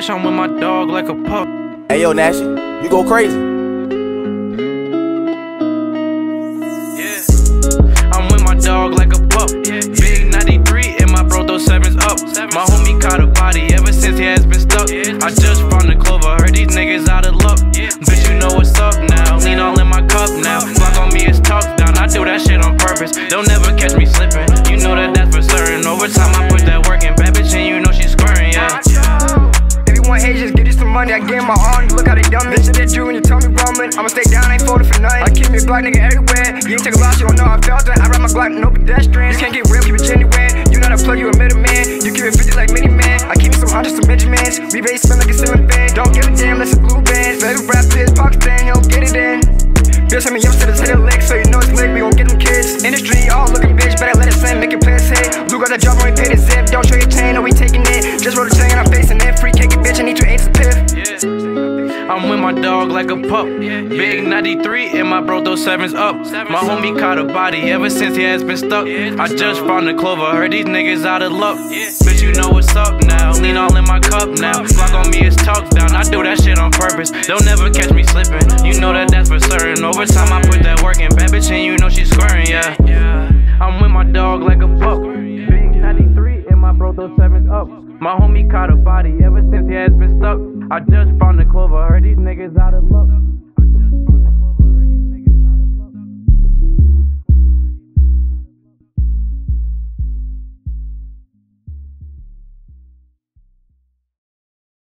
Nash, I'm with my dog like a pup. Hey yo, Nash, you go crazy. Yeah, I'm with my dog like a pup. Big 93 and my bro throw sevens up. My homie caught a body ever since he has been stuck. I just found the clover, heard these niggas out of luck. Bitch, you know what's up now. Lean all in my cup now. Block on me is tucked down. I do that shit on purpose. Don't never catch me slipping. You know that that's for certain. Over time I put that work in. Bad bitch and you know she's squirting, yeah. If you want hate, just get you some money. I gave my all, you look how they dumb it. Shit they do when you tell me rumbling. I'ma stay down, I ain't folding for nothing. I keep me a Glock nigga everywhere. You ain't take a loss, you don't know I felt it. I ride my Glock, no pedestrian. You can't get real, keep it genuine. You not a plug, you a middleman. You keep it 50 like mini man. I keep me some hundreds, some Benjamins. Rebate spin like a ceiling fan. Don't give a damn, that's a blue band. Favorite rap is Pakistan, you don't get it in. Bitch, I mean, youngsters hit a lick, so you know it's lit, we gon' get them kids. Industry, all looking bitch, better let it slam, make it pay his head. Blue got that job when we pay the zip, don't show your chain, no we taking it. Just roll the chain, I'm facing it, free cake it, bitch, I need 2 8s of piff. I'm with my dog like a pup. Big 93 and my bro throw sevens up. My homie caught a body ever since he has been stuck. I just found the clover, heard these niggas out of luck. Bitch, you know what's up now. Lean all in my cup now. Block on me is tucked down. I do that shit on purpose. Don't never catch me slipping. You know that that's for certain. Over time I put that work in. Bad bitch and you know she's squirting, yeah. I'm with my dog like a pup. Big 93 and my bro throw sevens up. My homie caught a body ever since he has been stuck. I just found the clover.